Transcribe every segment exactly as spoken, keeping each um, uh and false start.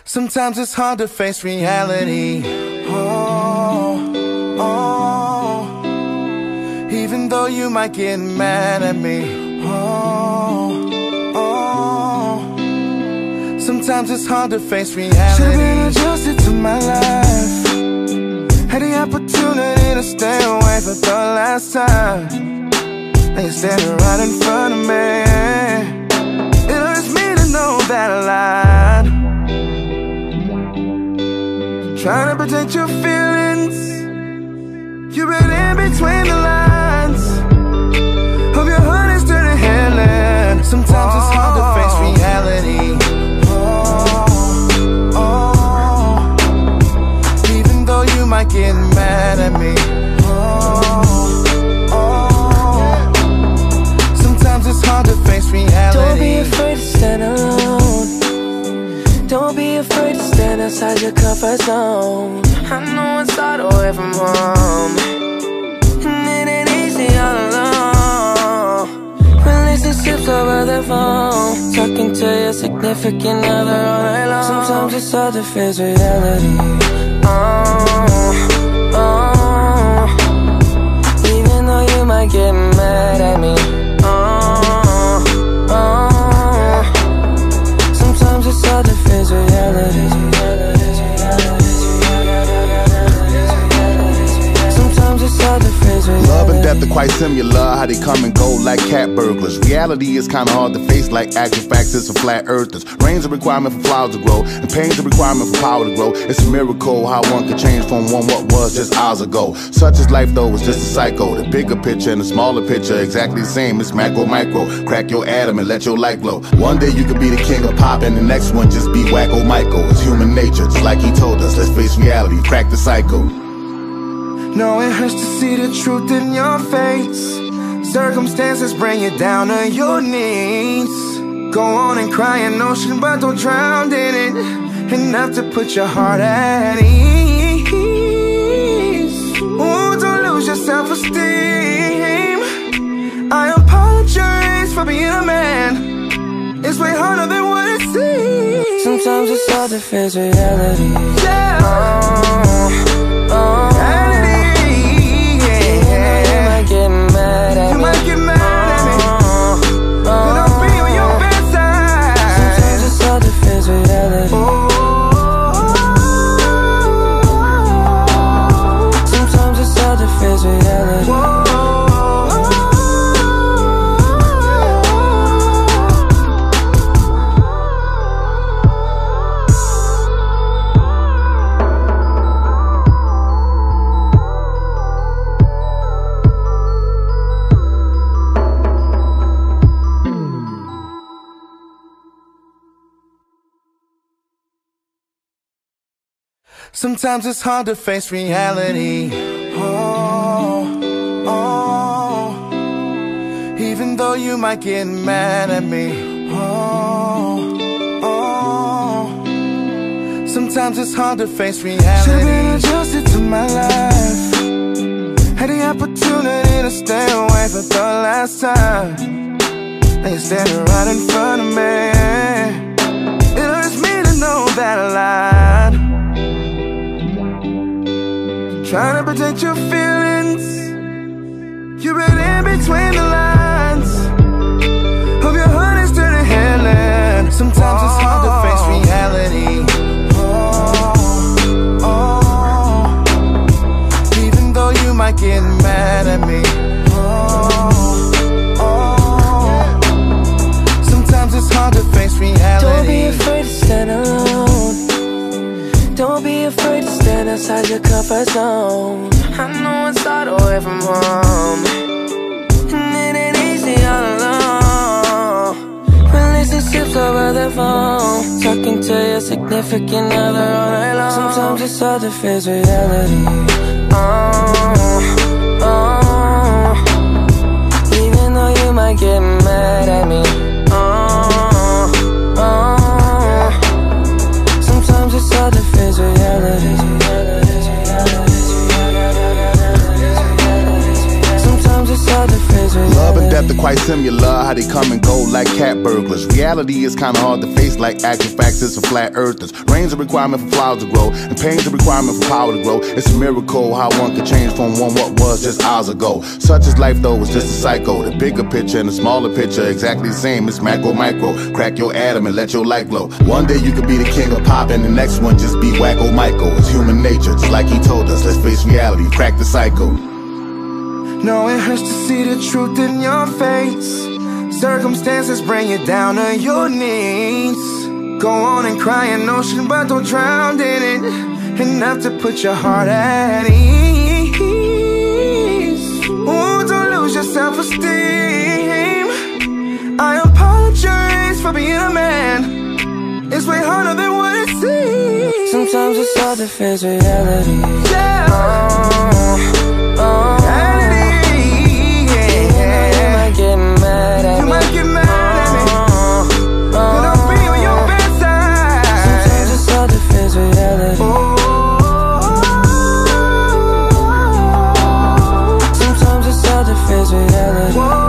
Sometimes it's hard to face reality. Oh, oh. Even though you might get mad at me. Oh, oh. Sometimes it's hard to face reality. Should've been adjusted to my life. Had the opportunity to stay away for the last time. Now you're standing right in front of me. It hurts me to know that I lied. Trying to protect your feelings. You read in between the lines. Hope your heart is turning healing. Sometimes it's hard to face reality. Oh, oh. Even though you might get mad at me. Oh, oh. Sometimes it's hard to face reality. Don't be afraid to stand alone. Don't be afraid to stand outside your comfort zone. I know it's hard away from home, and it ain't easy all alone. Relationships over the phone, talking to your significant other all night long. Sometimes it's hard to face reality. Oh, oh. Even though you might get mad at me. Oh, oh. Sometimes it's hard to face reality. Sometimes it's hard to face reality. Love and death are quite similar, how they come and go like cat burglars. Reality is kinda hard to face like actual facts is for flat earthers. Rain's a requirement for flowers to grow, and pain's a requirement for power to grow. It's a miracle how one can change from one what was just hours ago. Such is life though, it's just a cycle. The bigger picture and the smaller picture exactly the same. It's macro micro, crack your atom and let your light glow. One day you could be the king of pop and the next one just be wacko Michael. It's human nature, just like he told us. Let's face reality, crack the cycle. No, it hurts to see the truth in your face. Circumstances bring you down to your knees. Go on and cry an ocean, but don't drown in it. Enough to put your heart at ease. Oh, don't lose your self-esteem. I apologize for being a man. It's way harder than what it seems. Sometimes it's hard to face reality. Yeah. Oh, oh. Get mad at you me. might get mad at me, oh, but I'll be on your bedside. Sometimes it's hard to face reality. Oh, sometimes it's hard to face reality. oh, sometimes it's hard to face reality. Oh, oh. Even though you might get mad at me. Oh, oh. Sometimes it's hard to face reality. Should've been adjusted to my life. Had the opportunity to stay away for the last time. Now you're standing right in front of me. It hurts me to know that I lied. Trying to protect your feelings. You read in between the lines. Hope your heart is turning healing. Sometimes it's hard to face reality. Oh, oh. Even though you might get mad at me. Oh, oh. Sometimes it's hard to face reality. Don't be afraid to stand alone. Don't be afraid to stand outside your comfort zone. I know it's hard away from home, and it ain't easy all alone. Relationships over the phone, talking to your significant other all night long. Sometimes it's hard to face reality. Oh, oh. Even though you might get mad at me. Oh, oh. Sometimes it's hard to face reality. Sometimes it's hard to face reality. Love and death are quite similar, how how they come and go like cat burglars. Reality is kinda hard to face like actual facts is for flat earthers. Rain's a requirement for flowers to grow, and pain's a requirement for power to grow. It's a miracle how one can change from one what was just hours ago. Such is life though, it's just a cycle. The bigger picture and the smaller picture exactly the same. It's macro, micro. Crack your atom and let your light glow. One day you could be the king of pop and the next one just be wacko Michael. It's human nature, just like he told us. Let's face reality, crack the cycle. No, it hurts to see the truth in your face. Circumstances bring you down to your knees. Go on and cry an ocean, but don't drown in it. Enough to put your heart at ease. Oh, don't lose your self-esteem. I apologize for being a man. It's way harder than what it seems. Sometimes it's hard to face reality. Yeah. Oh, oh. Reality, yeah. You might get mad at you me. You might get mad at me. Oh, oh. But I'll be on your bedside. Sometimes it's hard to face reality. Oh. Sometimes it's hard to face reality. Whoa.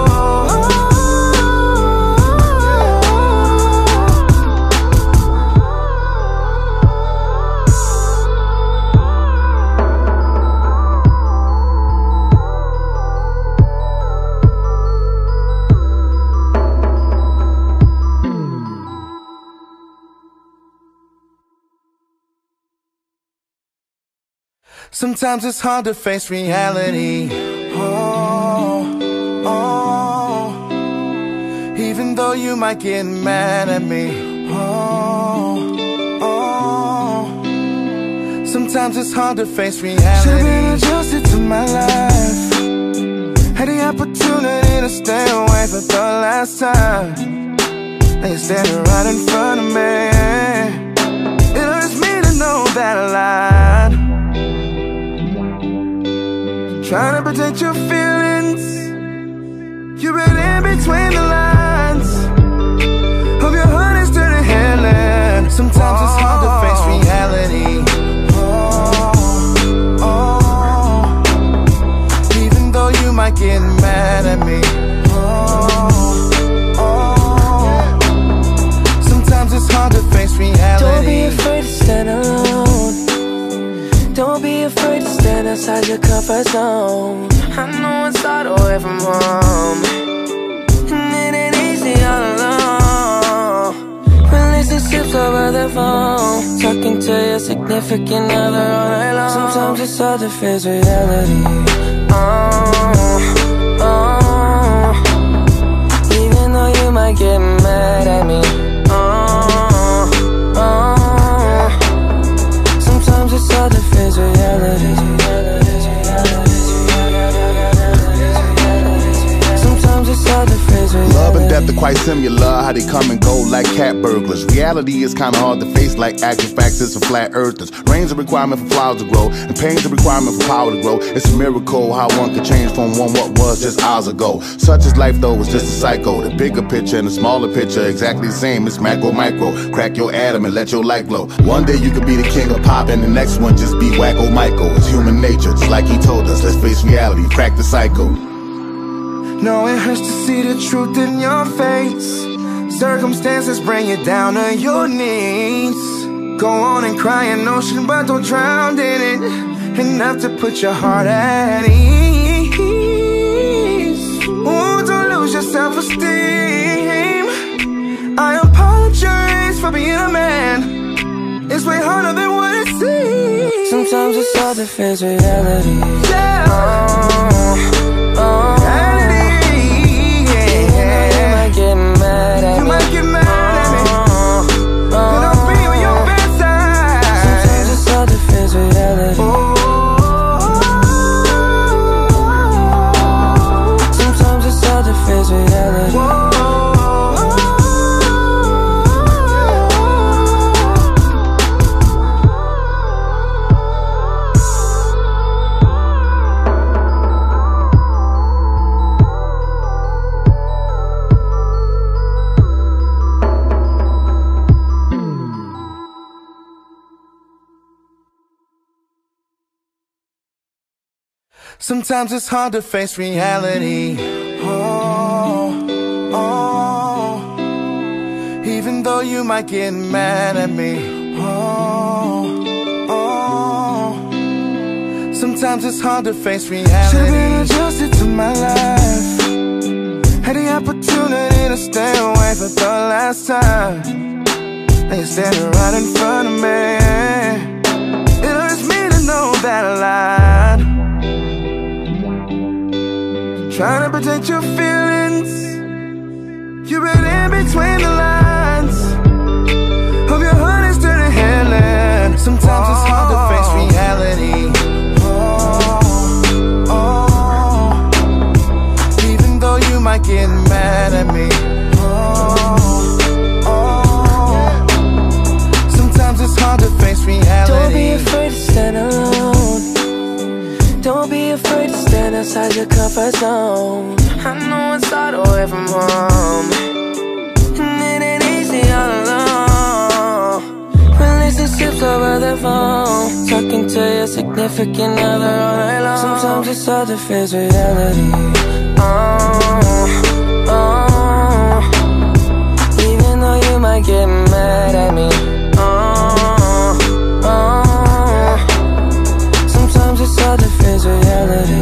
Sometimes it's hard to face reality. Oh, oh. Even though you might get mad at me. Oh, oh. Sometimes it's hard to face reality. Should've been adjusted to my life. Had the opportunity to stay away for the last time. Now you're standing right in front of me. It hurts me to know that I lied. Trying to protect your feelings. You read in between the lines. Hope your heart is turning healing. Sometimes it's hard to face reality. Oh, oh. Even though you might get mad at me. Oh, oh. Sometimes it's hard to face reality. Don't be afraid to stand alone. Don't be afraid to stand outside your comfort zone. I know it's hard away from home, and it ain't easy all alone. Relationships over the phone, talking to your significant other all night long. Sometimes it's hard to face reality. Oh, oh. Even though you might get mad at me. Oh, oh. Sometimes it's hard to face reality. Sometimes it's hard to face reality. Love and death are quite similar, how they come and go like cat burglars. Reality is kinda hard to face like actual facts is for flat earthers. Rain's a requirement for flowers to grow, and pain's a requirement for power to grow. It's a miracle how one can change from one what was just hours ago. Such is life though, it's just a cycle. The bigger picture and the smaller picture exactly the same. It's macro, micro. Crack your atom and let your light glow. One day you could be the king of pop and the next one just be wacko Michael. It's human nature, just like he told us. Let's face reality, crack the cycle. No, it hurts to see the truth in your face. Circumstances bring you down to your knees. Go on and cry an ocean, but don't drown in it. Enough to put your heart at ease. Oh, don't lose your self-esteem. I apologize for being a man. It's way harder than what it seems. Sometimes it's hard to face reality. Yeah. Oh, oh. Get mad at you me. might get mad at me. Oh, oh. But I'll be on your bedside. Sometimes it's hard to face reality. Oh. Sometimes it's hard to face reality. Whoa. Sometimes it's hard to face reality. Oh, though you might get mad at me. Oh, oh. Sometimes it's hard to face reality. Should've been adjusted to my life. Had the opportunity to stay away for the last time. Now you're standing right in front of me. It hurts me to know that I lied. Trying to protect your feelings. You read in between the lines. Hope your heart is turning healing. Sometimes it's hard to face reality. Oh, oh. Even though you might get mad at me. Oh, oh. Sometimes it's hard to face reality. Don't be afraid to stand alone. Don't be afraid to stand outside your comfort zone. I know it's hard away from home, and it ain't easy all alone. Relationships over the phone, talking to your significant other all night long. Sometimes it's hard to face reality. Oh, oh. Even though you might get mad at me. Oh, oh. Sometimes it's hard to face reality.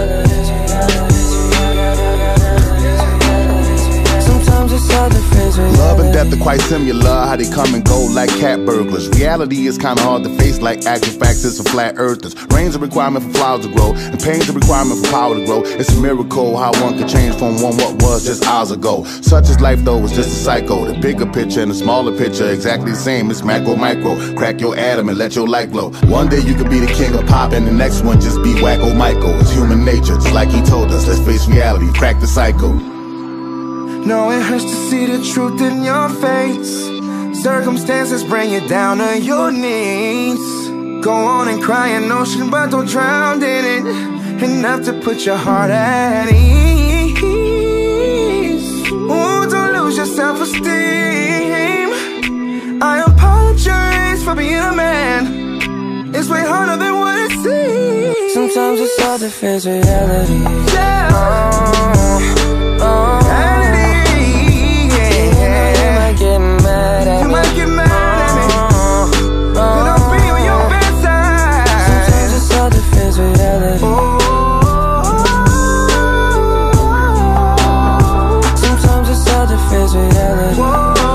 Love and death are quite similar, how they come and go like cat burglars. Reality is kinda hard to face like actual facts, it's a flat earthers. Rain's a requirement for flowers to grow, and pain's a requirement for power to grow. It's a miracle how one can change from one what was just hours ago. Such is life though, it's just a cycle. The bigger picture and the smaller picture exactly the same, it's macro micro. Crack your atom and let your light glow. One day you could be the king of pop and the next one just be wacko Michael. It's human nature, just like he told us, let's face reality, crack the cycle. No, it hurts to see the truth in your face. Circumstances bring you down to your knees. Go on and cry an ocean, but don't drown in it. Enough to put your heart at ease. Oh, don't lose your self-esteem. I apologize for being a man. It's way harder than what it seems. Sometimes it's hard to face reality. Yeah. Oh, oh. Get mad at you me. might get mad at me. Oh, oh. But I'll be on your bedside. Sometimes it's hard to face reality. Oh. Sometimes it's hard to face reality. Oh.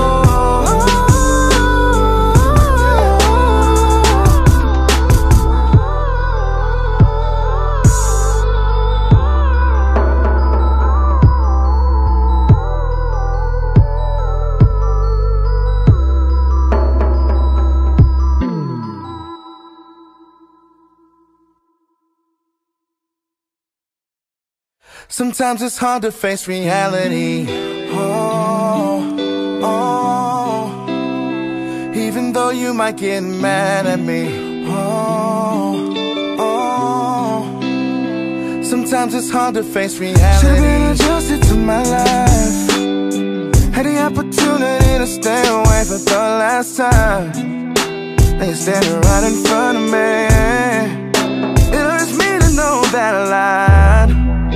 Sometimes it's hard to face reality. Oh, oh. Even though you might get mad at me. Oh, oh. Sometimes it's hard to face reality. Should've been adjusted to my life. Had the opportunity to stay away for the last time. Now you're standing right in front of me. It hurts me to know that I lied.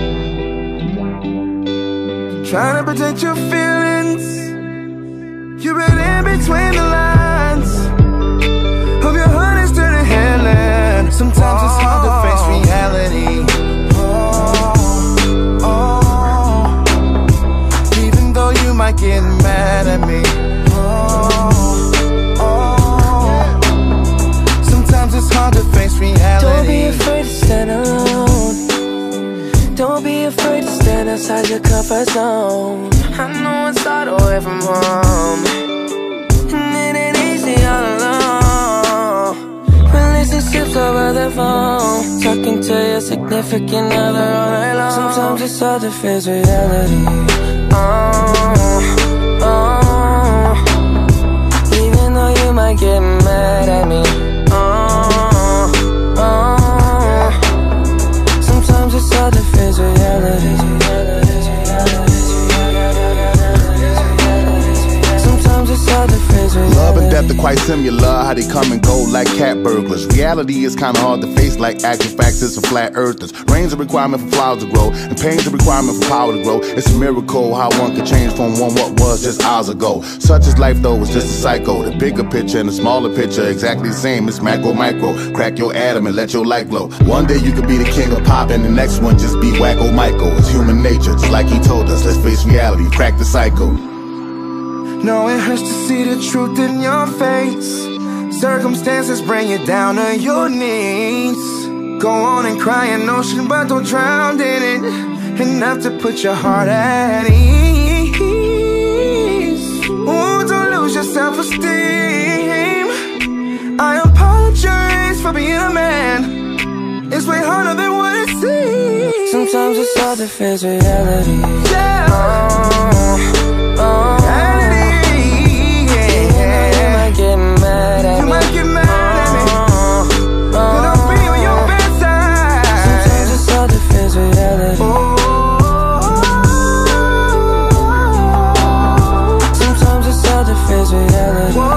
Trying to protect your feelings. You read in between the lines. Hope your heart is turning healing. Sometimes it's hard to face reality. Oh, oh. Even though you might get mad at me. Oh, oh. Sometimes it's hard to face reality. Don't be afraid to stand alone. Don't be afraid to stand outside your comfort zone. I know it's hard away from home, and it ain't easy all alone. Relationships over the phone, talking to your significant other all night long. Sometimes it's hard to face reality. Oh, oh. Even though you might get mad at me. Oh, oh. Sometimes it's hard to face reality. Sometimes it's hard to face reality. Love and death are quite similar, how they come and go like cat burglars. Reality is kinda hard to face like actual facts is for flat earthers. Rain's a requirement for flowers to grow, and pain's a requirement for power to grow. It's a miracle how one can change from one what was just hours ago. Such is life though, it's just a cycle. The bigger picture and the smaller picture exactly the same. It's macro micro. Crack your atom and let your light glow. One day you could be the king of pop and the next one just be wacko Michael. It's human nature, just like he told us. Let's face reality, crack the cycle. No, it hurts to see the truth in your face. Circumstances bring you down to your knees. Go on and cry an ocean, but don't drown in it. Enough to put your heart at ease. Oh, don't lose your self-esteem. I apologize for being a man. It's way harder than what it seems. Sometimes it's hard to face reality. Yeah. Oh, oh. Get mad at you me. might get mad at me, oh, but I'll be on your bedside. Sometimes it's hard to face reality. Oh, sometimes it's hard to face reality. oh,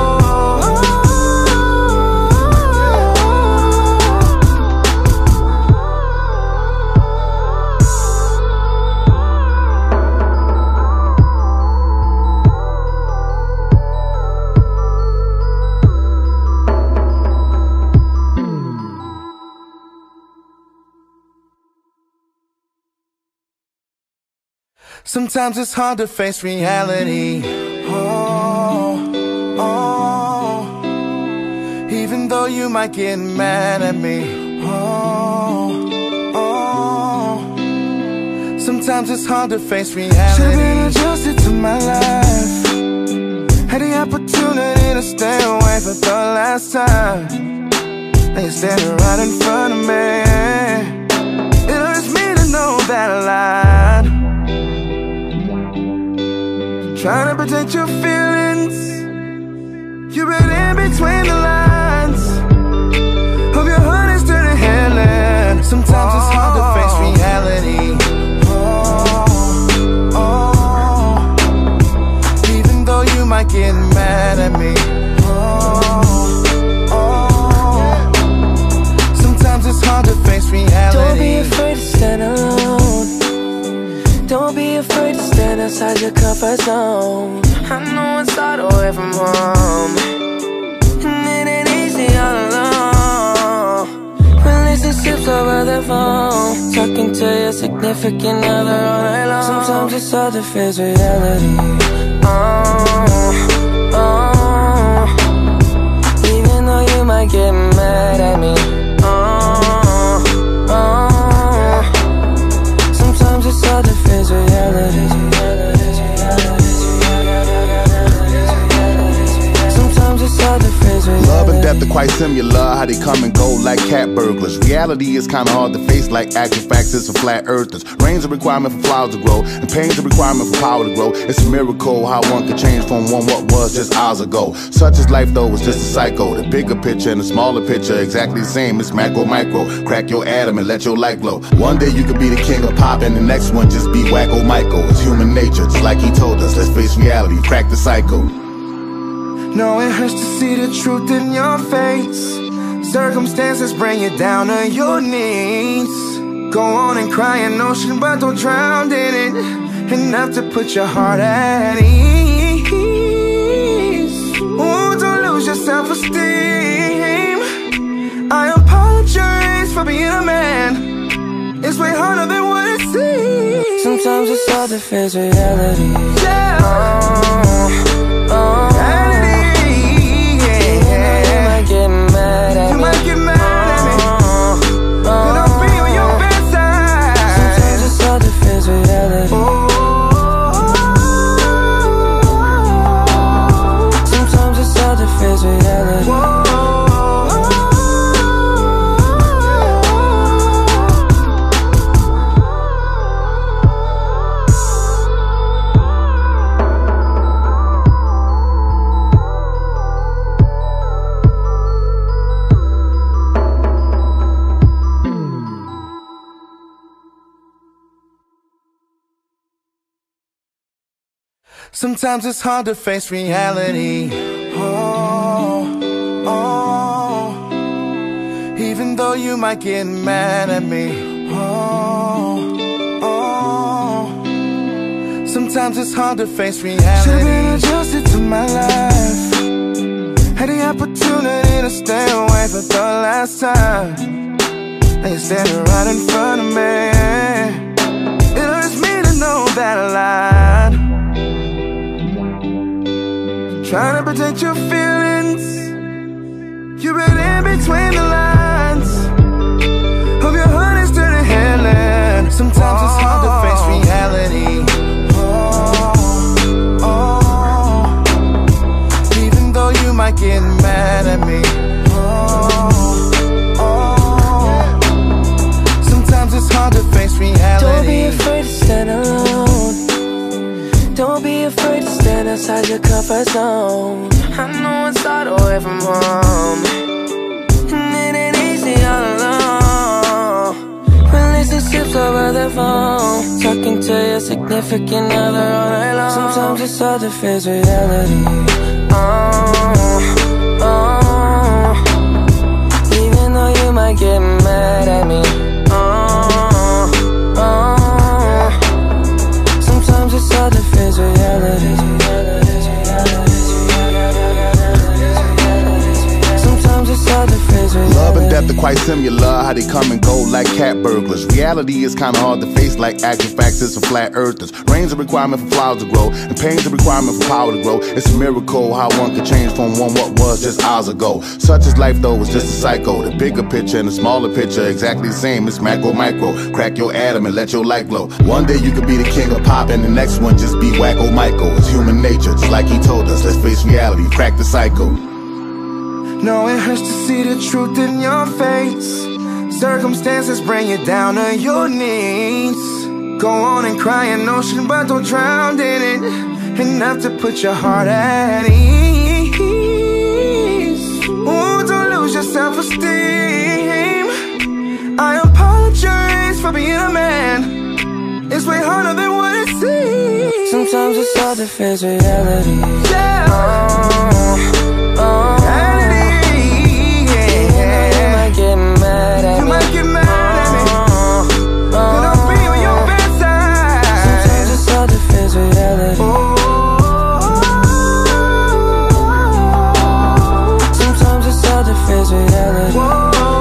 sometimes it's hard to face reality. Oh, oh. Even though you might get mad at me. Oh, oh. Sometimes it's hard to face reality. Should've been adjusted to my life. Had the opportunity to stay away for the last time. Now you're standing right in front of me. It hurts me to know that I lied. Trying to protect your feelings. You read in between the lines. Hope your heart is turning healing. Sometimes oh, it's hard to face reality. Oh, oh. Even though you might get mad at me. Oh, oh. Sometimes it's hard to face reality. Don't be afraid to stand alone. Don't be afraid to stand outside your comfort zone. I know it's hard away from home, and it ain't easy all alone. Relationships over the phone, talking to your significant other all night long. Sometimes it's hard to face reality. Oh, oh. Even though you might get mad at me. Oh, oh. Sometimes it's hard to face reality. Sometimes it's hard to face reality. Love and death are quite similar, how they come and go like cat burglars. Reality is kinda hard to face like actual facts is for flat earthers. Rain's a requirement for flowers to grow, and pain's a requirement for power to grow. It's a miracle how one can change from one what was just hours ago. Such is life though, it's just a cycle. The bigger picture and the smaller picture exactly the same. It's macro micro. Crack your atom and let your light glow. One day you could be the king of pop and the next one just be wacko Michael. It's human nature, just like he told us. Let's face reality, crack the cycle. No, it hurts to see the truth in your face. Circumstances bring you down to your knees. Go on and cry an ocean, but don't drown in it. Enough to put your heart at ease. Oh, don't lose your self-esteem. I apologize for being a man. It's way harder than what it seems. Sometimes it's hard to face reality. Yeah. Oh, oh. Get mad at you me. might get mad at me, oh, but I'll be on your bedside. Sometimes it's hard to face reality. Oh, sometimes it's hard to face reality. oh, sometimes it's hard to face reality. Oh, though you might get mad at me. Oh, oh. Sometimes it's hard to face reality. Should've been adjusted to my life. Had the opportunity to stay away for the last time. Now you're standing right in front of me. It hurts me to know that I lied. Trying to protect your feelings. You read in between the lines. Hope your heart is turning healing. Sometimes it's hard to face reality. Oh, oh. Even though you might get mad at me. Oh, oh. Sometimes it's hard to face reality. Don't be afraid to stand alone. Don't be afraid to stand outside your comfort zone. I know it's hard away from home, and it ain't easy all alone. Relationships over the phone, talking to your significant other all night long. Sometimes it's hard to face reality. Oh, oh. Even though you might get mad at me. Oh, oh. Sometimes it's hard to face reality. Love and death are quite similar, how they come and go like cat burglars. Reality is kinda hard to face like actual facts, it's for flat earthers. Rain's a requirement for flowers to grow, and pain's a requirement for power to grow. It's a miracle how one could change from one what was just hours ago. Such is life though, it's just a cycle. The bigger picture and the smaller picture exactly the same, it's macro micro. Crack your atom and let your light glow. One day you could be the king of pop and the next one just be wacko Michael. It's human nature, just like he told us. Let's face reality, crack the cycle. No, it hurts to see the truth in your face. Circumstances bring you down to your knees. Go on and cry an ocean, but don't drown in it. Enough to put your heart at ease. Oh, don't lose your self-esteem. I apologize for being a man. It's way harder than what it seems. Sometimes it's hard to face reality. Yeah. Oh, oh. Get mad at you me. might get mad at me. Oh, oh. But I'll be on your bedside. Sometimes it's hard to face reality. Oh. Sometimes it's hard to face reality. Oh.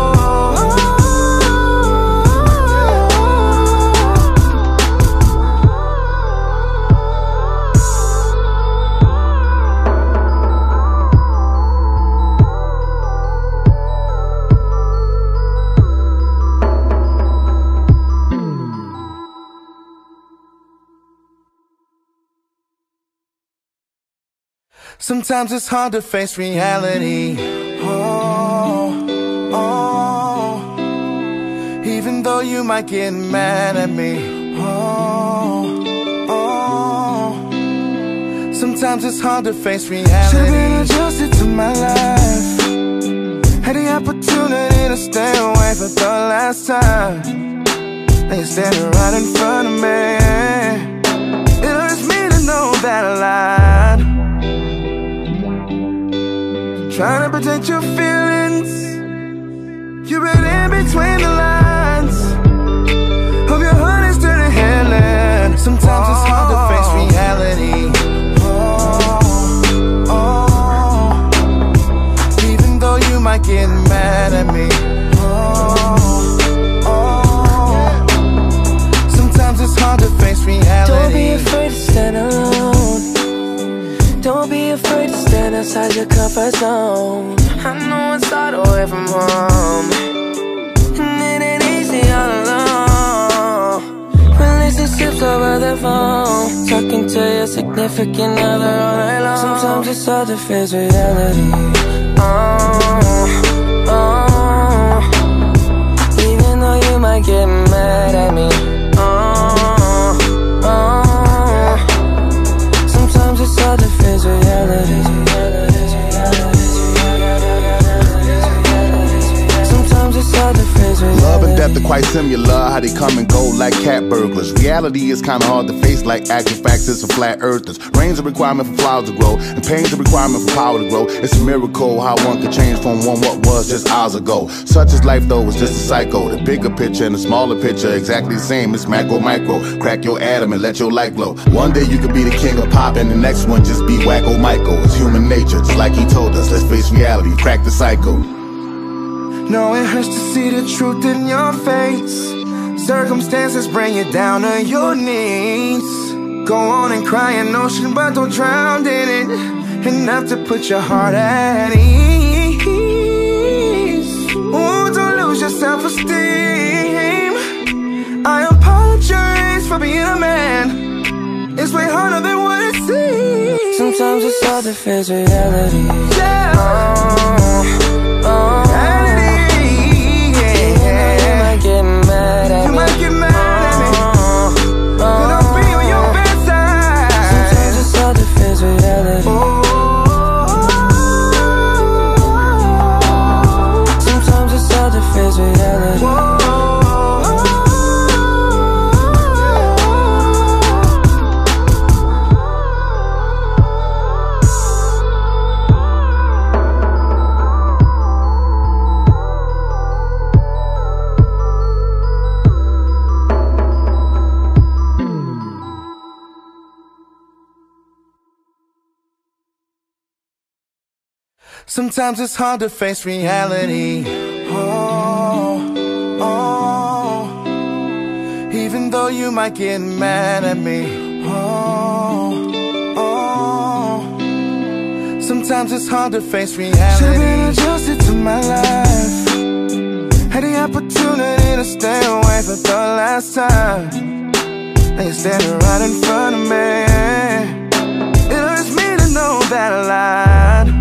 Sometimes it's hard to face reality. Oh, oh. Even though you might get mad at me. Oh, oh. Sometimes it's hard to face reality. Should've been adjusted to my life. Had the opportunity to stay away for the last time. Now you're standing right in front of me. It hurts me to know that I lied. Trying to protect your feelings. You read in between the lines. Hope your heart is turning healing. Sometimes it's hard to face reality. Oh, oh. Even though you might get mad at me. Oh, oh. Sometimes it's hard to face reality. Don't be afraid to stand alone. Don't be afraid to stand outside your comfort zone. I know it's hard away from home, and it ain't easy all alone. Relationships over the phone, talking to your significant other all night long. Sometimes it's hard to face reality. Oh, oh. Even though you might get mad at me. Oh, oh. Sometimes it's hard to face reality. Sometimes it's hard to face reality. Love and death are quite similar, how they come and go like cat burglars. Reality is kinda hard to face like actual facts is for flat earthers. Rain's a requirement for flowers to grow, and pain's a requirement for power to grow. It's a miracle how one can change from one what was just hours ago. Such is life though, it's just a cycle. The bigger picture and the smaller picture exactly the same. It's macro micro, crack your atom and let your light glow. One day you could be the king of pop and the next one just be wacko Michael. It's human nature, just like he told us. Let's face reality, crack the cycle. No, it hurts to see the truth in your face. Circumstances bring you down to your knees. Go on and cry an ocean, but don't drown in it. Enough to put your heart at ease. Oh, don't lose your self-esteem. I apologize for being a man. It's way harder than what it seems. Sometimes it's hard to face reality. Yeah. Oh, oh. Get mad at you me. might get mad at me, oh, but I'll be on your bedside. Sometimes it's hard to face reality. Oh. Sometimes it's hard to face reality. Oh. Sometimes it's hard to face reality. Oh, oh. Even though you might get mad at me. Oh, oh. Sometimes it's hard to face reality. Should've been adjusted to my life. Had the opportunity to stay away for the last time. Now you're standing right in front of me. It hurts me to know that I lied.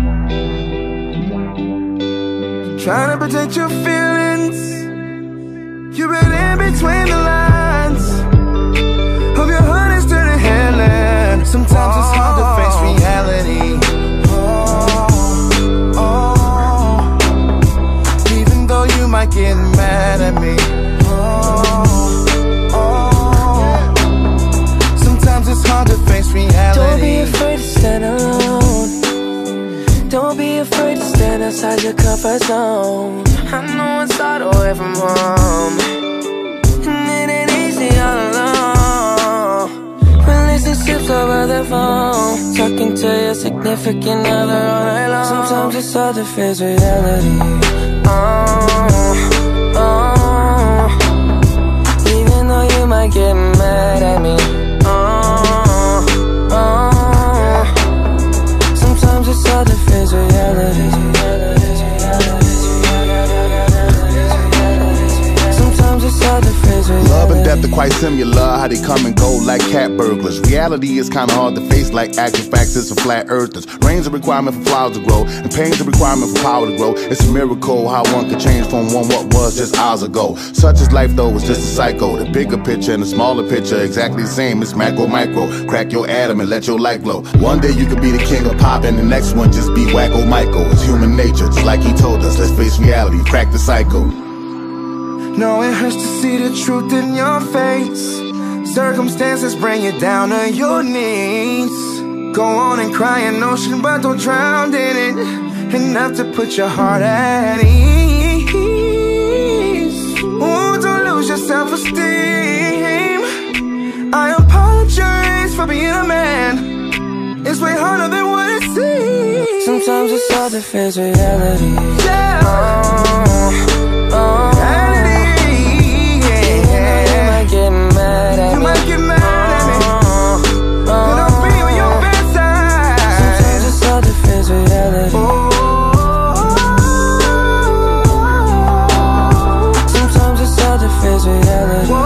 Trying to protect your feelings. You read in between the lines. Hope your heart is turning headland. Sometimes it's hard to face reality. Oh, oh. Even though you might get mad at me. Oh, oh. Sometimes it's hard to face reality. Don't be afraid to stand alone. Don't be afraid to stand outside your comfort zone. I know it's hard away from home, and it ain't easy all alone. Relationships over the phone, talking to your significant other all night long. Sometimes it's hard to face reality. Oh, oh. Even though you might get mad at me. Oh, oh. Sometimes it's hard to face reality. Sometimes it's hard to face reality. Love and death are quite similar, how they come and go like cat burglars. Reality is kinda hard to face like actual facts is for flat earthers. Rain's a requirement for flowers to grow, and pain's a requirement for power to grow. It's a miracle how one can change from one what was just hours ago. Such is life though, it's just a cycle. The bigger picture and the smaller picture exactly the same. It's macro micro, crack your atom and let your light glow. One day you could be the king of pop and the next one just be wacko Michael. It's human nature, just like he told us. Let's face reality, crack the cycle. No, it hurts to see the truth in your face. Circumstances bring you down to your knees. Go on and cry an ocean, but don't drown in it. Enough to put your heart at ease. Oh, don't lose your self-esteem. I apologize for being a man. It's way harder than what it seems. Sometimes it's hard to face reality. Yeah. Oh, oh. Get mad at you me. might get mad at me, oh, but I'll be on your bedside. Sometimes it's hard to face reality. Oh, sometimes it's hard to face reality. oh,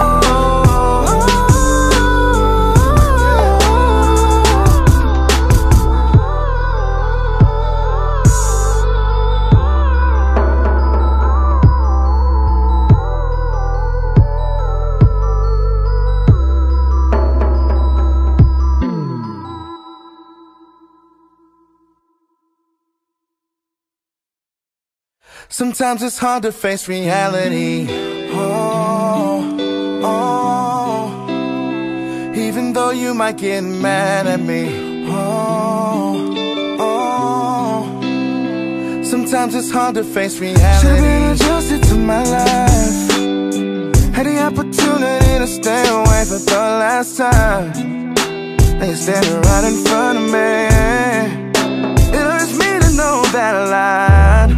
sometimes it's hard to face reality. Oh, oh. Even though you might get mad at me. Oh, oh. Sometimes it's hard to face reality. Should've been adjusted to my life. Had the opportunity to stay away for the last time. Now you're standing right in front of me. It hurts me to know that I lied.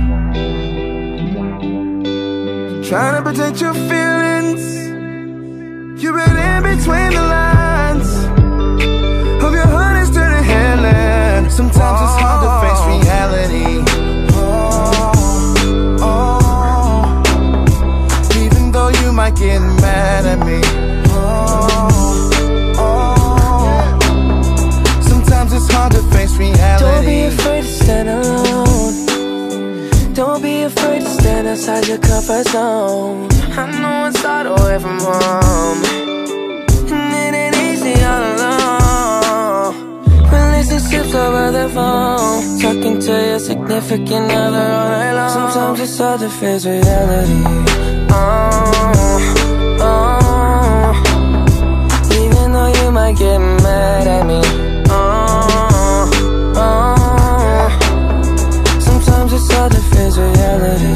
Trying to protect your feelings. You read in between the lines. Hope your heart is turning headland. Sometimes it's hard to face reality. Oh, oh. Even though you might get mad at me. Oh, oh. Sometimes it's hard to face reality. Don't be afraid to stand alone. Don't be afraid to stand outside your comfort zone. I know it's hard away from home, and it ain't easy all alone. Relationships over the phone, talking to your significant other all night long. Sometimes it's hard to face reality. Oh, oh. Even though you might get mad at me. Oh, oh. Sometimes it's hard to face reality.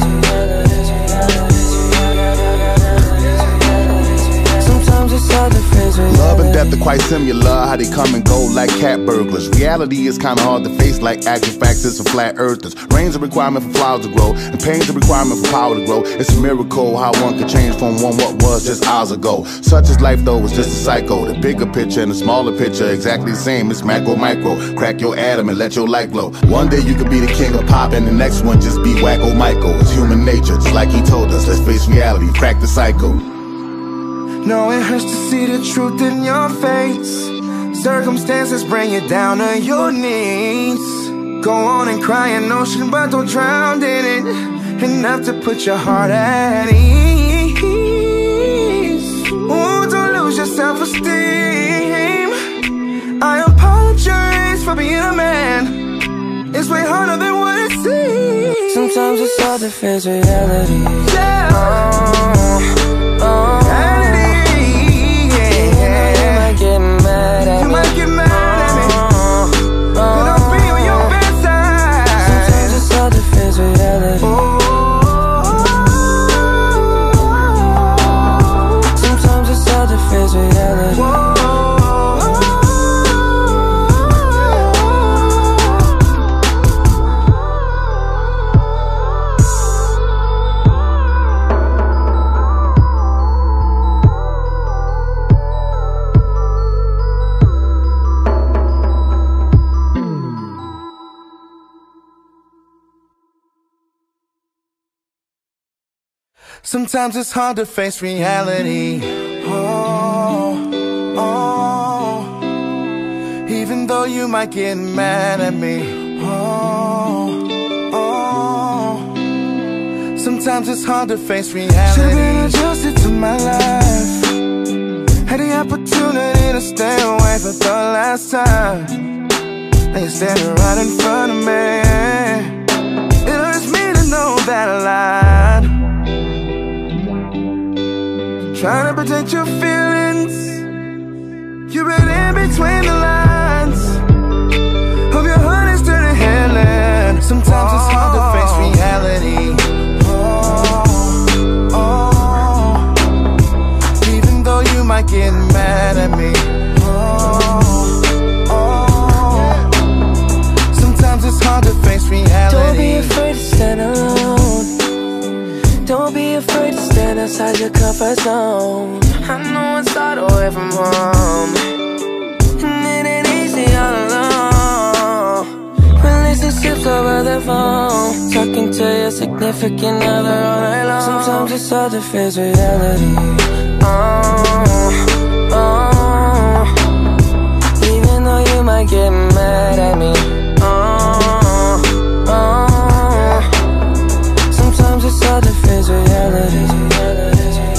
Sometimes it's hard to face reality. Love and death are quite similar, how they come and go like cat burglars. Reality is kinda hard to face like actual facts is for flat earthers. Rain's a requirement for flowers to grow, and pain's a requirement for power to grow. It's a miracle how one can change from one what was just hours ago. Such is life though, it's just a cycle. The bigger picture and the smaller picture exactly the same. It's macro micro. Crack your atom and let your light glow. One day you could be the king of pop and the next one just be wacko Michael. It's human nature, just like he told us. Let's face reality, crack the cycle. No, it hurts to see the truth in your face. Circumstances bring you down to your knees. Go on and cry an ocean, but don't drown in it. Enough to put your heart at ease. Oh, don't lose your self-esteem. I apologize for being a man. It's way harder than what it seems. Sometimes it's hard to face reality. Yeah. Oh, oh. Get mad at you me. might get mad at me, oh, but I'll be on your bedside. Sometimes it's hard to face reality. Oh, sometimes it's hard to face reality. oh, sometimes it's hard to face reality. Oh, oh. Even though you might get mad at me. Oh, oh. Sometimes it's hard to face reality. Should've been adjusted to my life. Had the opportunity to stay away for the last time. Now you're standing right in front of me. It hurts me to know that I lied. Trying to protect your feelings. You read in between the lines. Hope your heart is turning headland. Sometimes it's hard to face reality. Oh, oh. Even though you might get mad at me. Oh, oh. Sometimes it's hard to face reality. Don't be afraid to stand alone. Don't be afraid to stand outside your comfort zone. I know it's hard away from home, and it ain't easy all alone. Relationships over the phone, talking to your significant other all night long. Sometimes it's hard to face reality. Oh, oh. Even though you might get mad at me. Oh, oh. Sometimes it's hard to face reality.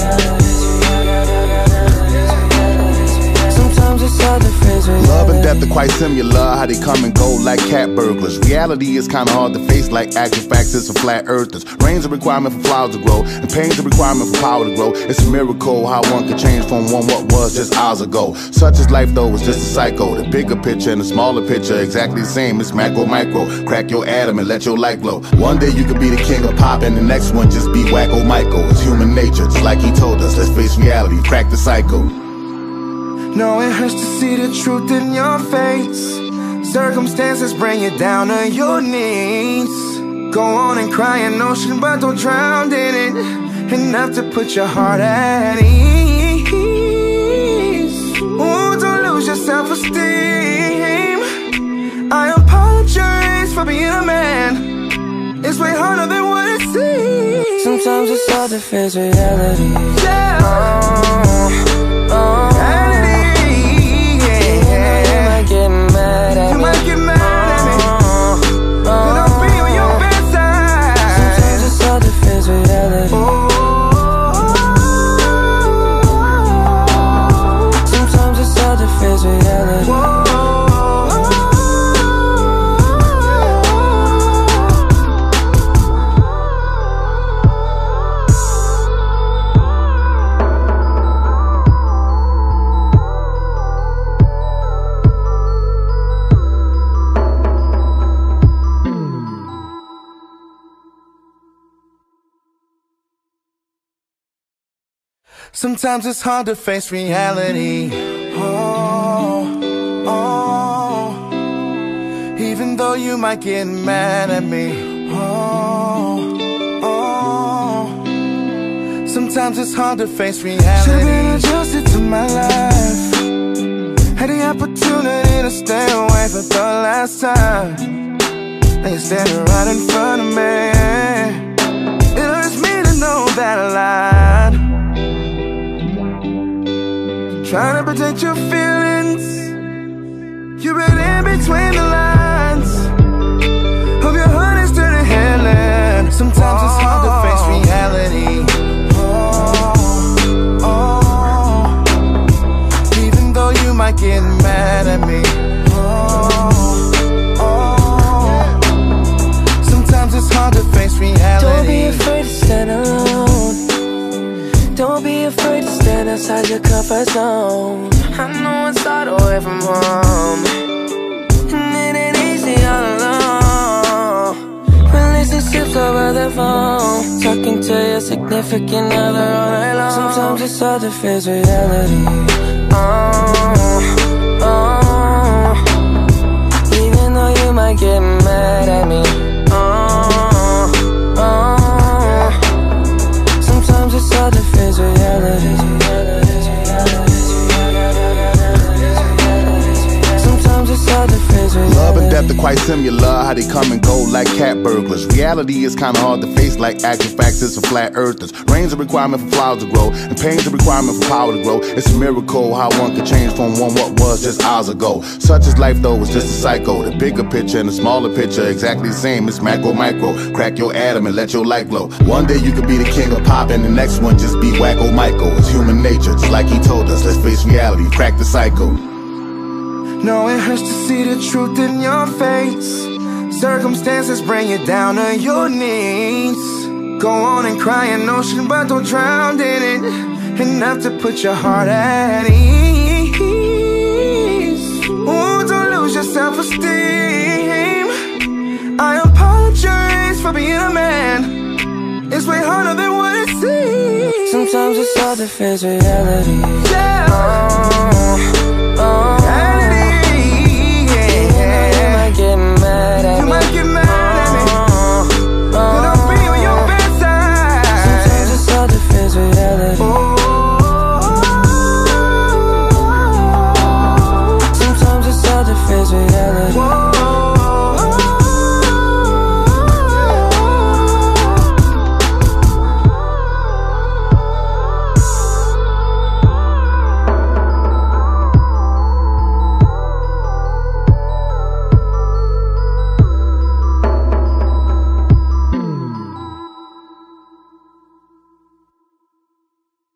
Sometimes it's hard to face reality. Love and death are quite similar, how they come and go like cat burglars. Reality is kinda hard to face like actual facts is for flat earthers. Rain's a requirement for flowers to grow, and pain's a requirement for power to grow. It's a miracle how one could change from one what was just hours ago. Such is life though, it's just a cycle. The bigger picture and the smaller picture exactly the same. It's macro, micro. Crack your atom and let your light glow. One day you could be the king of pop and the next one just be wacko Michael. It's human nature, just like he told us. Let's face reality, crack the cycle. No, it hurts to see the truth in your face. Circumstances bring you down to your knees. Go on and cry an ocean, but don't drown in it. Enough to put your heart at ease. Oh, don't lose your self-esteem. I apologize for being a man. It's way harder than what it seems. Sometimes it's hard to face reality. Yeah. Oh, oh. Get mad at you me. might get mad at me, oh, oh, but I'll be on your bedside. Sometimes it's hard to face reality. Oh, sometimes it's hard to face reality. oh, sometimes it's hard to face reality. Oh, oh. Even though you might get mad at me. Oh, oh. Sometimes it's hard to face reality. Should've been adjusted to my life. Had the opportunity to stay away for the last time. Now you're standing right in front of me. It hurts me to know that I lied. Trying to protect your feelings. You read in between the lines. Hope your heart is turning healing. Sometimes it's hard to face reality. Oh, oh. Even though you might get mad at me. Oh, oh. Sometimes it's hard to face reality. Don't be afraid to stand alone. Don't be afraid to stand outside your comfort zone. I know it's hard away from home, and it ain't easy all alone. Relationships over the phone, talking to your significant other all night long. Sometimes it's hard to face reality. Oh, oh. Even though you might get mad at me. Oh, oh. Sometimes it's hard to face reality. Sometimes it's hard to face reality. Love and death are quite similar, how they come and go like cat burglars. Reality is kinda hard to face like actual facts is for flat earthers. Rain's a requirement for flowers to grow, and pain's a requirement for power to grow. It's a miracle how one could change from one what was just hours ago. Such is life though, it's just a cycle. The bigger picture and the smaller picture exactly the same. It's macro, micro. Crack your atom and let your light glow. One day you could be the king of pop and the next one just be wacko Michael. It's human nature, just like he told us. Let's face reality, crack the cycle. No, it hurts to see the truth in your face. Circumstances bring you down to your knees. Go on and cry an ocean, but don't drown in it. Enough to put your heart at ease. Oh, don't lose your self-esteem. I apologize for being a man. It's way harder than what it seems. Sometimes it's hard to face reality. Yeah. Oh, oh. Get mad at you me. might get mad at me, oh, but I'll be on your bedside. Sometimes it's hard to face reality. Oh, sometimes it's hard to face reality. oh,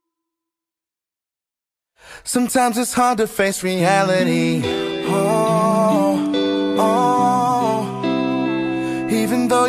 sometimes it's hard to face reality. Oh,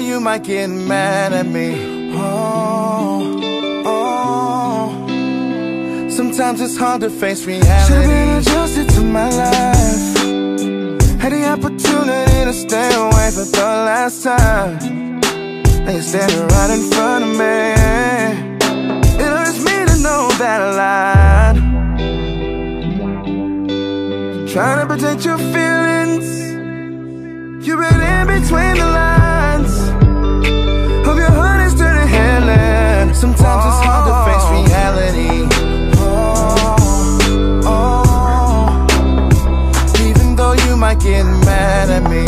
you might get mad at me. Oh, oh. Sometimes it's hard to face reality. Should've been adjusted to my life. Had the opportunity to stay away for the last time. Now you're standing right in front of me. It hurts me to know that I lied. Trying to protect your feelings. You read in between the lines. Hope your heart is turning healing. Sometimes it's hard to face reality. Oh, oh. Even though you might get mad at me.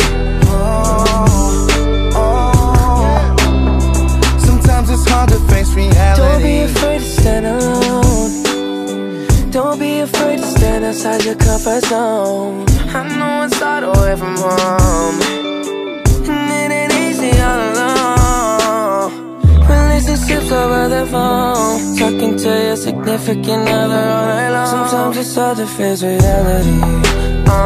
Oh, oh. Sometimes it's hard to face reality. Don't be afraid to stand alone. Don't be afraid to stand outside your comfort zone. I know it's hard away from home, and it ain't easy all alone. Relationships over the phone, talking to your significant other all night long. Sometimes it's hard to face reality. Oh,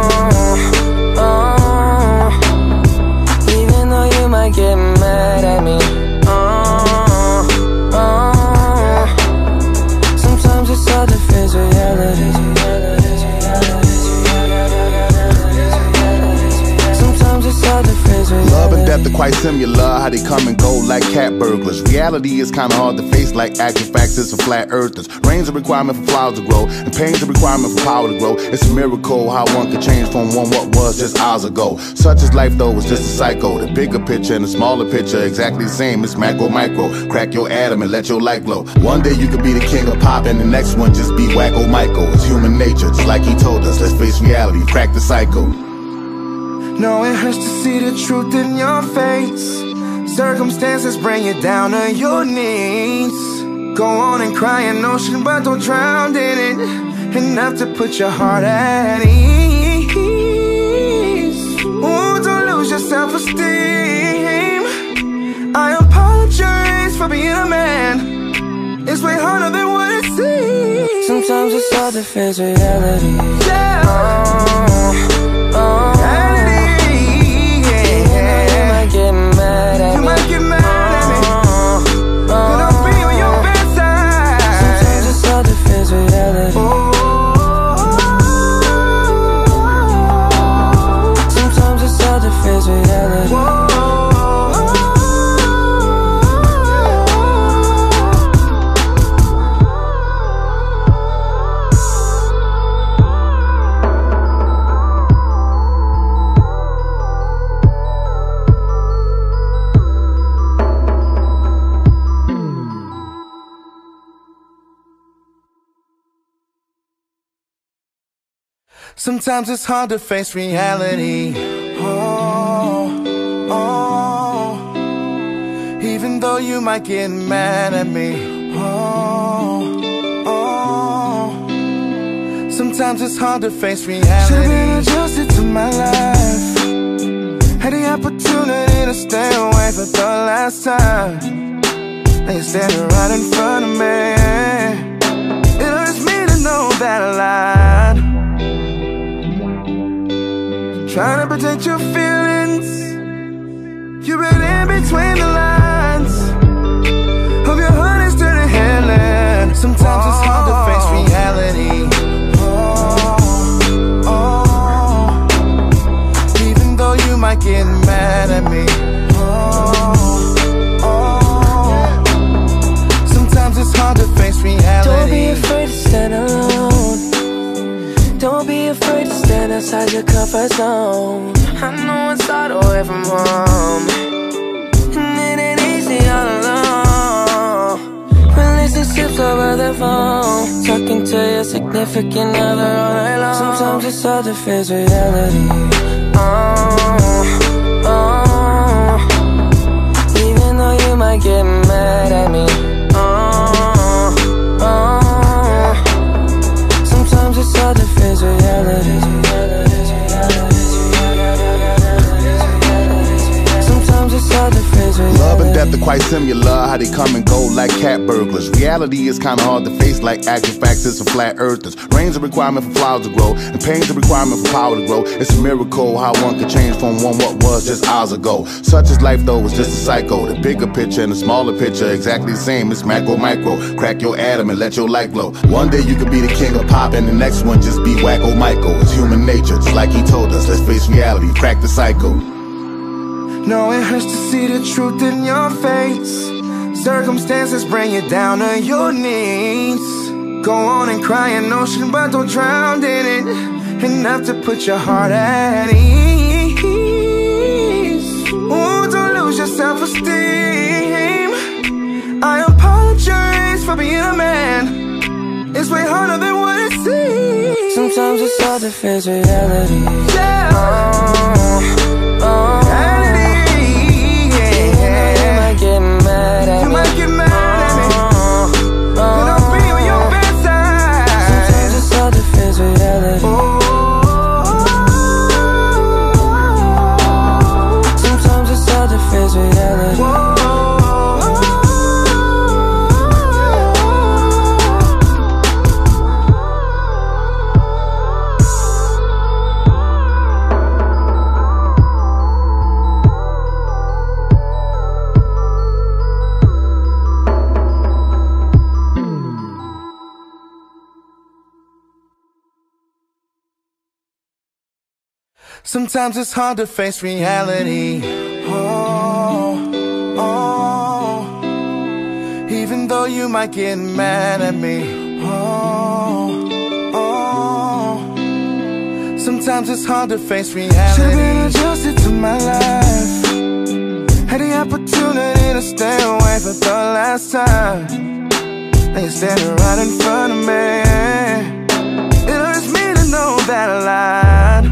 oh. Even though you might get mad at me. Oh, oh. Sometimes it's hard to face reality. Love and death are quite similar, how they come and go like cat burglars. Reality is kinda hard to face like actual facts, it's a flat earthers. Rain's a requirement for flowers to grow, and pain's a requirement for power to grow. It's a miracle how one can change from one what was just hours ago. Such is life though, it's just a cycle. The bigger picture and the smaller picture exactly the same, it's macro micro. Crack your atom and let your light glow. One day you could be the king of pop and the next one just be wacko Michael. It's human nature, just like he told us, let's face reality, crack the cycle. No, it hurts to see the truth in your face. Circumstances bring you down to your knees. Go on and cry an ocean, but don't drown in it. Enough to put your heart at ease. Oh, don't lose your self-esteem. I apologize for being a man. It's way harder than what it seems. Sometimes it's hard to face reality. Yeah. Oh, oh. Get mad at you me. might get mad at me. Oh, oh. And I'll be on your bedside. Sometimes it's hard to face reality. Oh. Sometimes it's hard to face reality. Oh. Sometimes it's hard to face reality. Oh, oh. Even though you might get mad at me. Oh, oh. Sometimes it's hard to face reality. Should've been adjusted to my life. Had the opportunity to stay away for the last time. Now you're standing right in front of me. It hurts me to know that I lied. Trying to protect your feelings. You read in between the lines. Hope your heart is turning healing. Sometimes it's hard to face reality. Oh, oh. Even though you might get mad at me. Oh, oh. Sometimes it's hard to face reality. Don't be afraid to stand alone. Don't be afraid to stand outside your comfort zone. I know it's hard away from home, and it ain't easy all alone. Relationships over the phone, talking to your significant other all night long. Sometimes it's hard to face reality. Oh, oh. Even though you might get mad at me. Oh, oh. Sometimes it's hard to face reality. Sometimes it's hard to face reality. Love and death death are quite similar, how they come and go like cat burglars. Reality is kinda hard to face like active factors for flat earthers. Rain's a requirement for flowers to grow, and pain's a requirement for power to grow. It's a miracle how one can change from one what was just hours ago. Such is life though, it's just a cycle. The bigger picture and the smaller picture exactly the same. It's macro micro. Crack your atom and let your light glow. One day you could be the king of pop and the next one just be wacko Michael. It's human nature, just like he told us. Let's face reality, crack the cycle. No, it hurts to see the truth in your face. Circumstances bring you down to your knees. Go on and cry an ocean, but don't drown in it. Enough to put your heart at ease. Oh, don't lose your self-esteem. I apologize for being a man. It's way harder than what it seems. Sometimes it's hard to face reality. Yeah. Oh, oh. Get mad at you me. might get mad at me, oh, but I'll be on your bedside. Sometimes it's hard to face reality. Oh, sometimes it's hard to face reality. oh, sometimes it's hard to face reality. Oh, oh, even though you might get mad at me. Oh, oh, sometimes it's hard to face reality. Should've been adjusted to my life. Had the opportunity to stay away for the last time. Now you're standing right in front of me. It hurts me to know that I lied.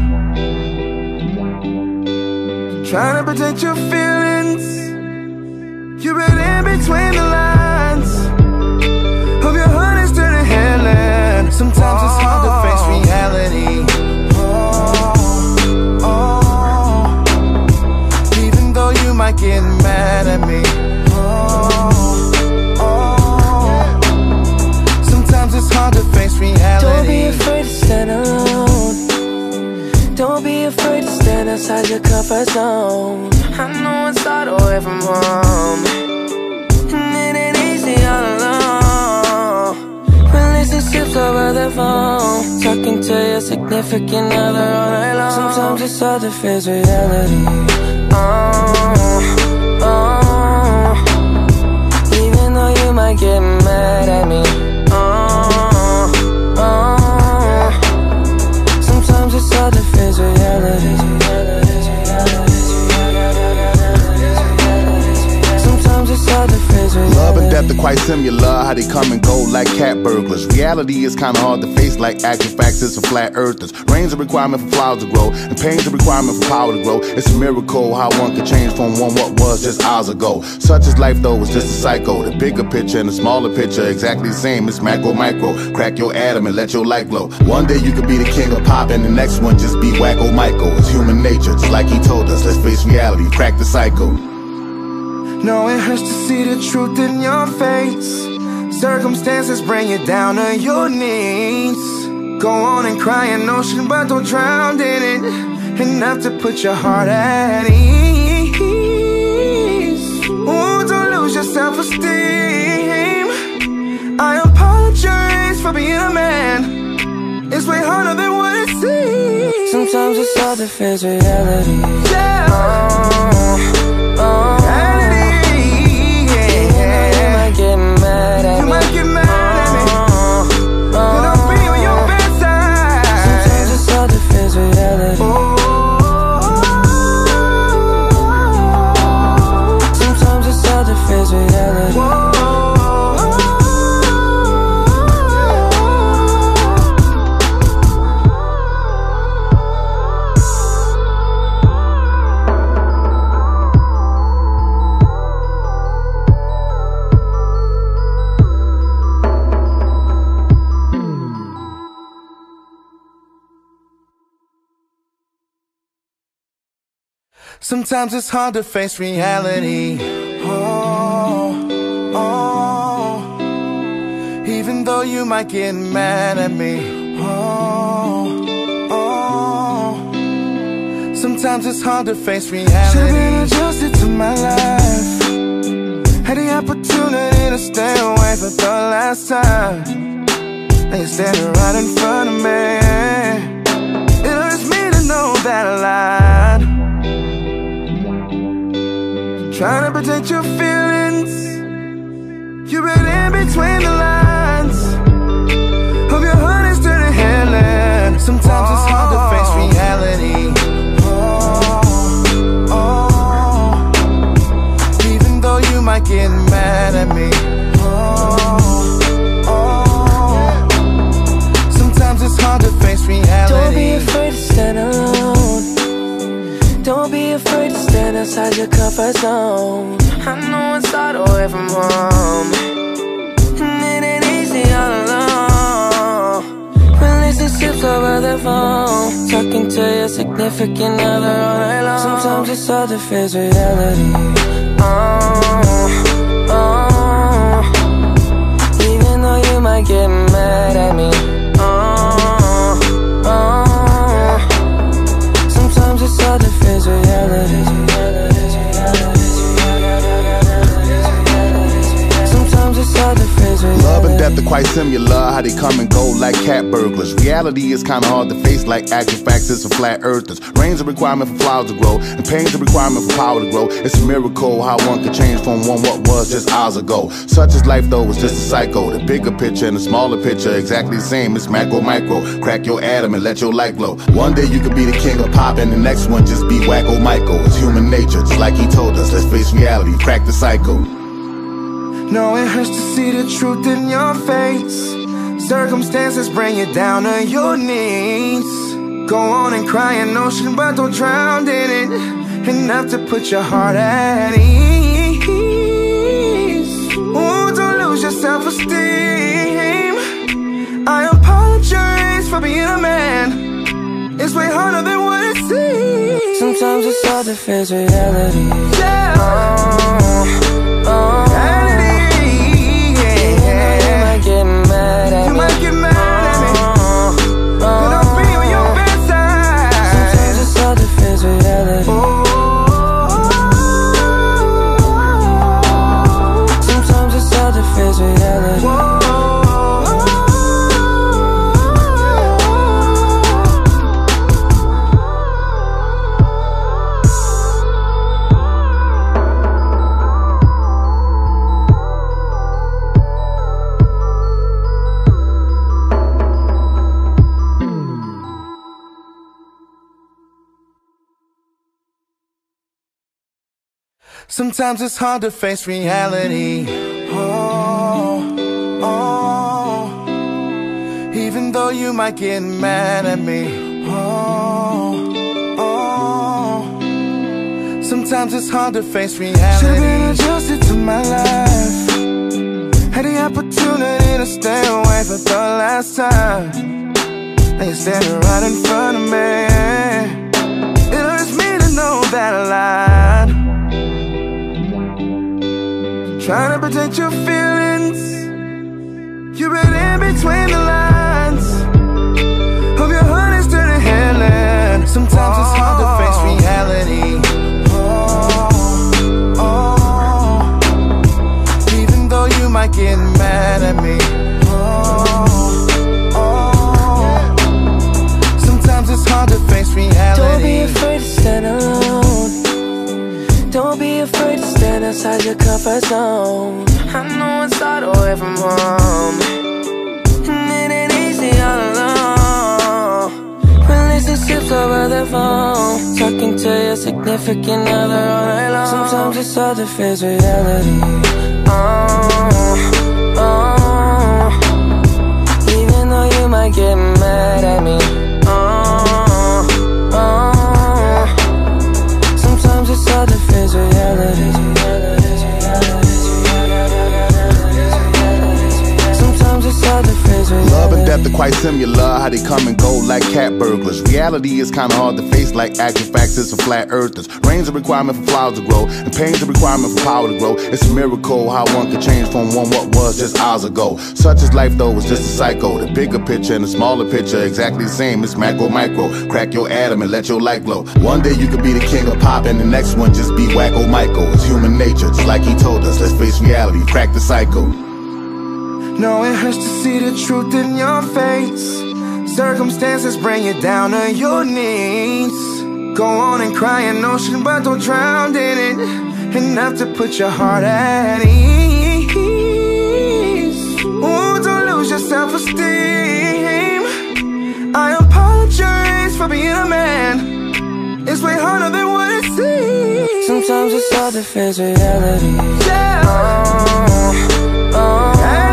Trying to protect your feelings. You've been in between the lines. Hope your heart is turning healing. Sometimes oh, it's hard to face reality. Oh, oh, even though you might get mad at me. Oh, oh, sometimes it's hard to face reality. Don't be afraid to stand alone. Don't be afraid to stand outside your comfort zone. I know it's hard away from home, and it ain't easy all alone. Relationships over the phone, talking to your significant other all night long. Sometimes it's hard to face reality. Oh, oh, even though you might get mad at me. Oh, oh, sometimes it's hard to face reality. Sometimes it's hard to face reality. Love and death are quite similar, how they come and go like cat burglars. Reality is kinda hard to face like active factors for flat earthers. Rain's a requirement for flowers to grow, and pain's a requirement for power to grow. It's a miracle how one can change from one what was just hours ago. Such is life though, it's just a cycle. The bigger picture and the smaller picture exactly the same. It's macro micro. Crack your atom and let your light glow. One day you could be the king of pop and the next one just be wacko Michael. It's human nature, just like he told us. Let's face reality, crack the cycle. No, it hurts to see the truth in your face. Circumstances bring you down to your knees. Go on and cry an ocean, but don't drown in it. Enough to put your heart at ease. Oh, don't lose your self-esteem. I apologize for being a man. It's way harder than what it seems. Sometimes it's hard to face reality. Yeah. Oh, oh. Get mad at you me. might get mad at me, oh, but I'll be on your bedside. Sometimes it's hard to face reality. Oh, sometimes it's hard to face reality. oh, sometimes it's hard to face reality. Oh, oh. Even though you might get mad at me. Oh, oh. Sometimes it's hard to face reality. Should've been adjusted to my life. Had the opportunity to stay away for the last time. Now you're standing right in front of me. It hurts me to know that I lied. Trying to protect your feelings. You've been in between the lines. Hope your heart is turning healing. Sometimes it's hard to face reality. Oh, oh. Even though you might get mad at me. Oh, oh. Sometimes it's hard to face reality. Don't be afraid to stand alone. Don't be afraid to stand outside your comfort zone. I know it's hard away from home, and it ain't easy all alone. Relationships over the phone, talking to your significant other all night long. Sometimes it's hard to face reality. Oh, oh. Even though you might get mad at me. Oh, oh. Sometimes it's hard to face reality. Sometimes it's hard to face reality. Love and death are quite similar, how they come and go like cat burglars. Reality is kinda hard to face like actual facts, it's for flat earthers. Rain's a requirement for flowers to grow, and pain's a requirement for power to grow. It's a miracle how one can change from one what was just hours ago. Such is life though, it's just a cycle. The bigger picture and the smaller picture exactly the same, it's macro micro. Crack your atom and let your light glow. One day you could be the king of pop and the next one just be wacko Michael. It's human nature, just like he told us, let's face reality, crack the cycle. No, it hurts to see the truth in your face. Circumstances bring you down to your knees. Go on and cry an ocean, but don't drown in it. Enough to put your heart at ease. Oh, don't lose your self-esteem. I apologize for being a man. It's way harder than what it seems. Sometimes it's hard to face reality. Yeah. Oh, oh. Reality. Get mad at you me. might get mad at me, oh, oh. but I'll be on your bedside. Sometimes it's hard to face reality. Oh. Sometimes it's hard to face reality. Whoa. Sometimes it's hard to face reality. Oh, oh. Even though you might get mad at me. Oh, oh. Sometimes it's hard to face reality. Should've been adjusted to my life. Had the opportunity to stay away for the last time. Now you're standing right in front of me. It hurts me to know that I lied. Trying to protect your feelings. You've been in between the lines. Hope your heart is turning healing. Sometimes it's hard to face reality. Oh, oh. Even though you might get mad at me. Oh, oh. Sometimes it's hard to face reality. Don't be afraid to stand alone. Don't be afraid to stand outside your comfort zone. I know it's hard away from home, and it ain't easy all alone. Relationships over the phone, talking to your significant other all night long. Sometimes it's hard to face reality. Oh, oh. Even though you might get mad at me. Oh, oh. Sometimes it's hard to face reality. Sometimes it's hard to face reality. Love and death depth are quite similar, how they come and go like cat burglars. Reality is kinda hard to face like actual facts, it's a flat earthers. Rain's a requirement for flowers to grow, and pain's a requirement for power to grow. It's a miracle how one can change from one what was just hours ago. Such is life though, it's just a cycle. The bigger picture and the smaller picture exactly the same. It's macro, micro, crack your atom and let your light glow. One day you could be the king of pop and the next one just be wacko Michael. It's human nature, just like he told us. Let's face reality, crack the cycle. No, it hurts to see the truth in your face. Circumstances bring you down to your knees. Go on and cry an ocean, but don't drown in it. Enough to put your heart at ease. Oh, don't lose your self-esteem. I apologize for being a man. It's way harder than what it seems. Sometimes it's hard to face reality. Yeah. Oh, oh.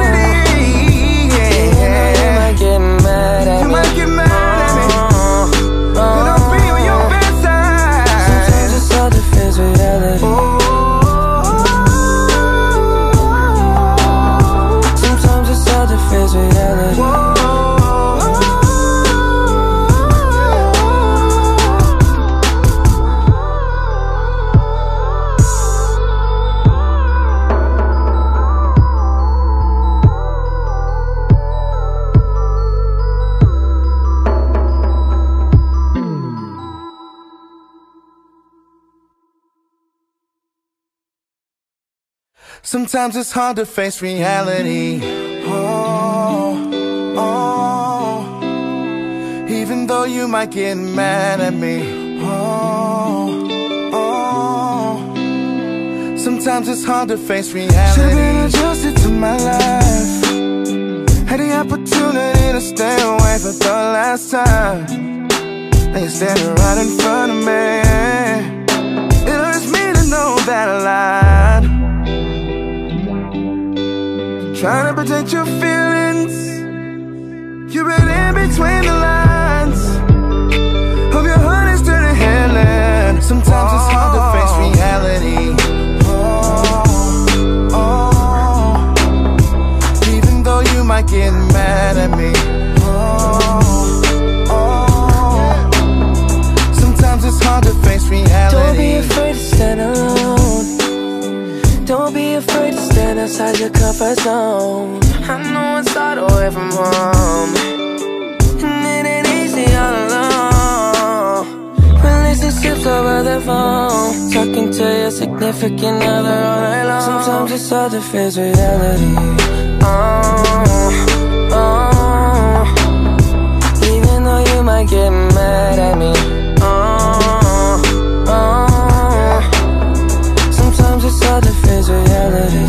Sometimes it's hard to face reality. Oh, oh. Even though you might get mad at me. Oh, oh. Sometimes it's hard to face reality. Should've been adjusted to my life. Had the opportunity to stay away for the last time. Now you're standing right in front of me. It hurts me to know that I lied. Trying to protect your feelings. You've been in between the lines. Hope your heart is turning healing. Sometimes it's hard to face reality. Oh, oh. Even though you might get mad at me. Oh, oh. Sometimes it's hard to face reality. Don't be afraid to stand alone. Don't be afraid to stand outside your comfort zone. I know it's hard away from home, and it ain't easy all alone. Relationships over the phone, talking to your significant other all night long. Sometimes it's hard to face reality. Oh, oh. Even though you might get mad at me. Oh, oh. Sometimes it's hard to face reality.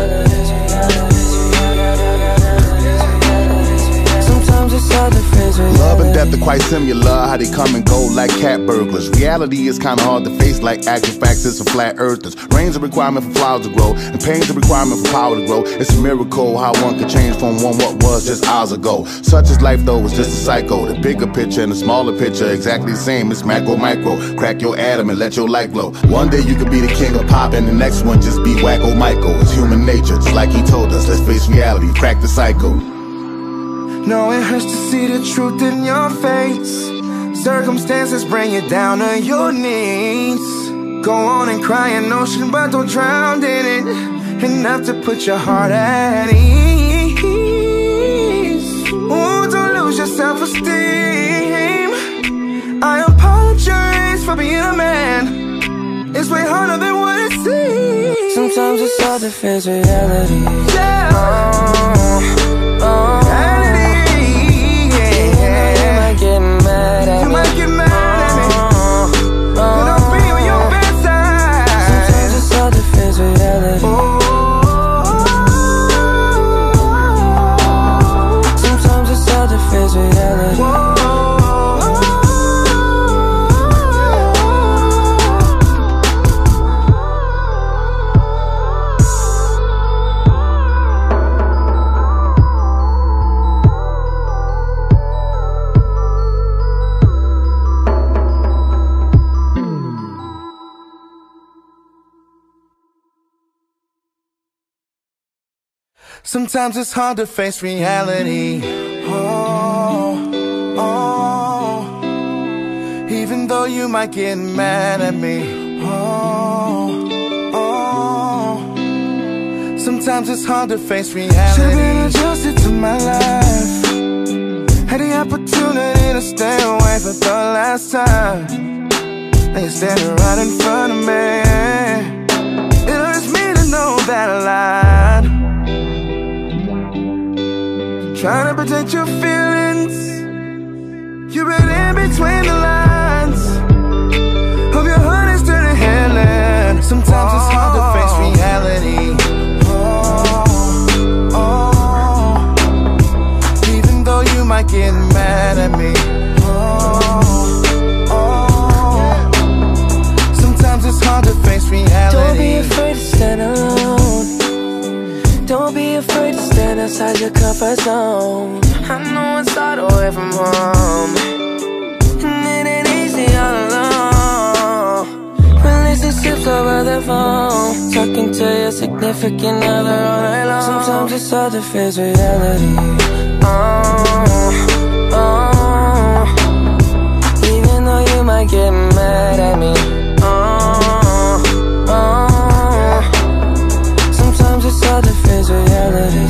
Sometimes it's hard to face reality. Love and death are quite similar, how they come and go like cat burglars. Reality is kinda hard to face like actual facts, it's a flat earthers. Rain's a requirement for flowers to grow, and pain's a requirement for power to grow. It's a miracle how one can change from one what was just hours ago. Such is life though, it's just a cycle. The bigger picture and the smaller picture exactly the same. It's macro, micro, crack your atom and let your light glow. One day you could be the king of pop and the next one just be wacko Michael. It's human nature, just like he told us. Let's face reality, crack the cycle. No, it hurts to see the truth in your face. Circumstances bring you down to your knees. Go on and cry an ocean, but don't drown in it. Enough to put your heart at ease. Oh, don't lose your self-esteem. I apologize for being a man. It's way harder than what it seems. Sometimes it's hard to face reality. Yeah. Oh, oh. Get mad at you me. might get mad at me. Oh, oh. But I'll be on your bedside. Sometimes it's hard to face reality. Oh. Sometimes it's hard to face reality. Oh. Sometimes it's hard to face reality. Oh. though you might get mad at me. Oh, oh. Sometimes it's hard to face reality. Should've been adjusted to my life. Had the opportunity to stay away for the last time. Now you're standing right in front of me. It hurts me to know that I lied. Trying to protect your feelings. You've been in between the lines. Hope your heart is turning healing. Sometimes it's hard to face reality. Oh, oh. Even though you might get mad at me. Oh, oh. Sometimes it's hard to face reality. Don't be afraid to stand alone. Don't be afraid to stand outside your comfort zone. I know it's hard away from home, and it ain't easy all alone. Relationships over the phone, talking to your significant other all night long. Sometimes it's hard to face reality. Oh, oh. Even though you might get mad at me. Oh, oh. Sometimes it's hard to face reality.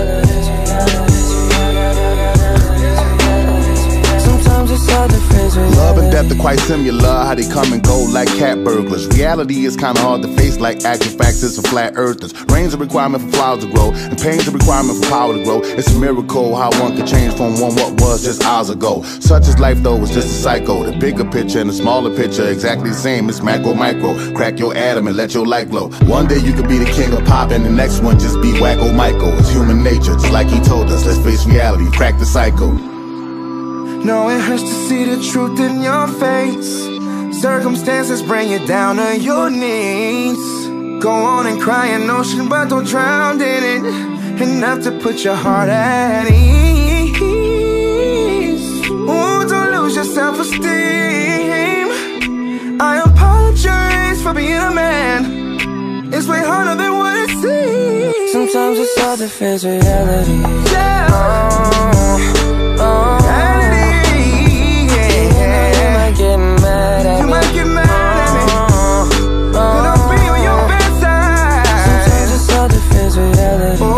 Love and death are quite similar, how they come and go like cat burglars. Reality is kinda hard to face like actual facts, it's a flat earthers. Rain's a requirement for flowers to grow, and pain's a requirement for power to grow. It's a miracle how one can change from one what was just hours ago. Such is life though, it's just a cycle. The bigger picture and the smaller picture exactly the same, it's macro micro. Crack your atom and let your light glow. One day you could be the king of pop and the next one just be wacko Michael. It's human nature, just like he told us, let's face reality, crack the cycle. No, it hurts to see the truth in your face. Circumstances bring you down to your knees. Go on and cry an ocean, but don't drown in it. Enough to put your heart at ease. Oh, don't lose your self-esteem. I apologize for being a man. It's way harder than what it seems. Sometimes it's hard to face reality. Yeah. Oh, oh. Get mad at you me. might get mad at me, oh, oh. but I'll be on your bedside. Sometimes it's hard to face reality. Oh,